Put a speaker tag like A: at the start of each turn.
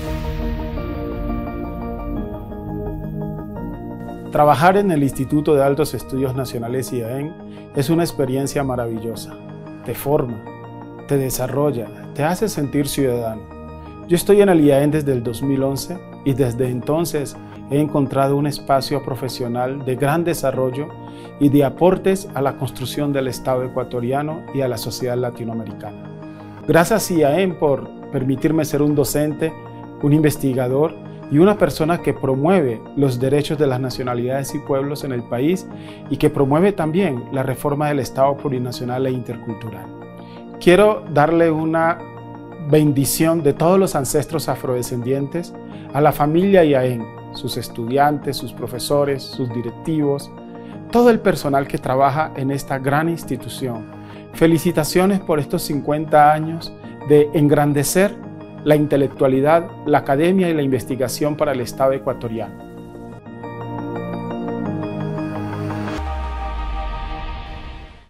A: Trabajar en el Instituto de Altos Estudios Nacionales IAEN es una experiencia maravillosa. Te forma, te desarrolla, te hace sentir ciudadano. Yo estoy en el IAEN desde el 2011 y desde entonces he encontrado un espacio profesional de gran desarrollo y de aportes a la construcción del Estado ecuatoriano y a la sociedad latinoamericana. Gracias IAEN por permitirme ser un docente, un investigador y una persona que promueve los derechos de las nacionalidades y pueblos en el país y que promueve también la reforma del Estado plurinacional e intercultural. Quiero darle una bendición de todos los ancestros afrodescendientes a la familia IAEN, sus estudiantes, sus profesores, sus directivos, todo el personal que trabaja en esta gran institución. Felicitaciones por estos 50 años de engrandecer la intelectualidad, la academia y la investigación para el Estado ecuatoriano.